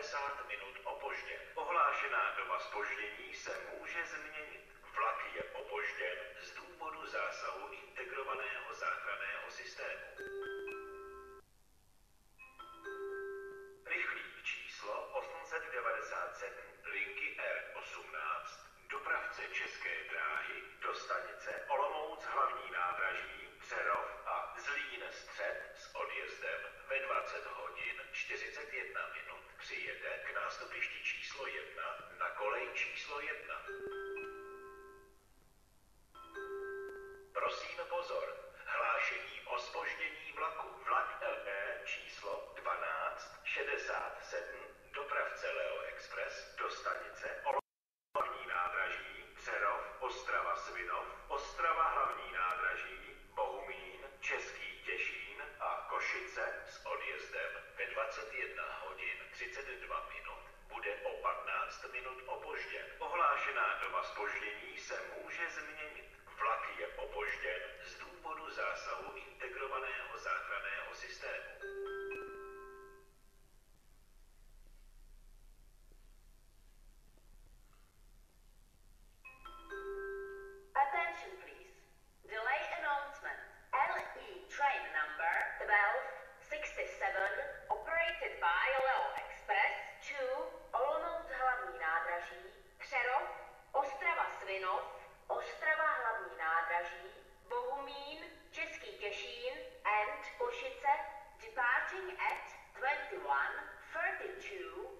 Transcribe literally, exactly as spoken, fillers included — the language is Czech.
padesát minut opožděn. Ohlášená doba zpoždění se může změnit. Vlak je opožděn z důvodu zásahu integrovaného záchranného systému. Rychlík číslo osm set devadesát sedm linky R osmnáct, dopravce České dráhy do stanice Olomouc hlavní nádraží, Přerov a Zlín Střed s odjezdem ve dvacet hodin čtyřicet jedna minut přijede k nástupišti číslo jedna na kolej číslo jedna. Prosím pozor, hlášení o zpoždění vlaku. Vlak L E číslo dvanáct šedesát sedm, dopravce Leo Express do stanice Olomouc hlavní nádraží, Přerov, Ostrava Svinov, Ostrava hlavní nádraží, Bohumín, Český Těšín a Košice s odjezdem ve dvacet jedna hodin třicet dva minut bude o patnáct minut opožděn. Ohlášená doba zpoždění se může změnit. Vlak je opožděn z důvodu zásahu integrovaného záchranného systému. Attention please. Delay announcement. L E train number twelve sixty-seven operated by Leo Express to Olomouc hlavní nádraží, Přerov, Ostrava Svinov, Ostrava hlavní nádraží, Bohumín, Český Těšín and Košice departing at twenty-one thirty-two